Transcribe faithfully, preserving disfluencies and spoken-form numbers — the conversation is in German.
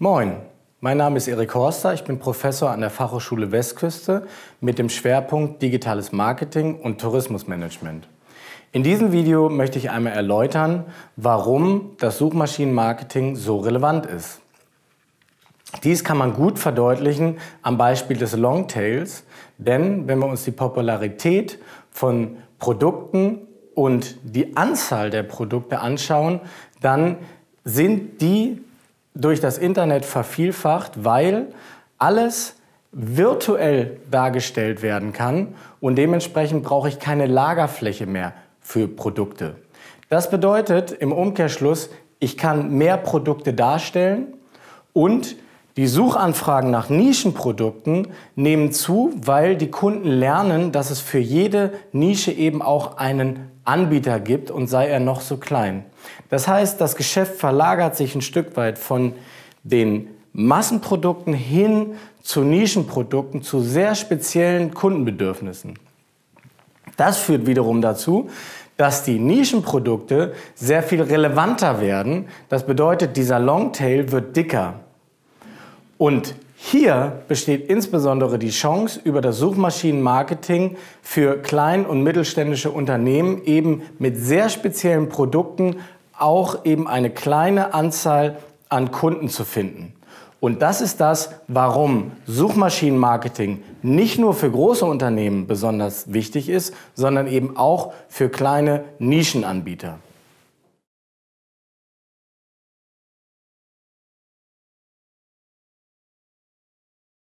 Moin, mein Name ist Erik Horster, ich bin Professor an der Fachhochschule Westküste mit dem Schwerpunkt Digitales Marketing und Tourismusmanagement. In diesem Video möchte ich einmal erläutern, warum das Suchmaschinenmarketing so relevant ist. Dies kann man gut verdeutlichen am Beispiel des Longtails, denn wenn wir uns die Popularität von Produkten und die Anzahl der Produkte anschauen, dann sind die durch das Internet vervielfacht, weil alles virtuell dargestellt werden kann und dementsprechend brauche ich keine Lagerfläche mehr für Produkte. Das bedeutet im Umkehrschluss, ich kann mehr Produkte darstellen und die Suchanfragen nach Nischenprodukten nehmen zu, weil die Kunden lernen, dass es für jede Nische eben auch einen Anbieter gibt und sei er noch so klein. Das heißt, das Geschäft verlagert sich ein Stück weit von den Massenprodukten hin zu Nischenprodukten, zu sehr speziellen Kundenbedürfnissen. Das führt wiederum dazu, dass die Nischenprodukte sehr viel relevanter werden. Das bedeutet, dieser Longtail wird dicker. Und hier besteht insbesondere die Chance, über das Suchmaschinenmarketing für klein- und mittelständische Unternehmen eben mit sehr speziellen Produkten auch eben eine kleine Anzahl an Kunden zu finden. Und das ist das, warum Suchmaschinenmarketing nicht nur für große Unternehmen besonders wichtig ist, sondern eben auch für kleine Nischenanbieter.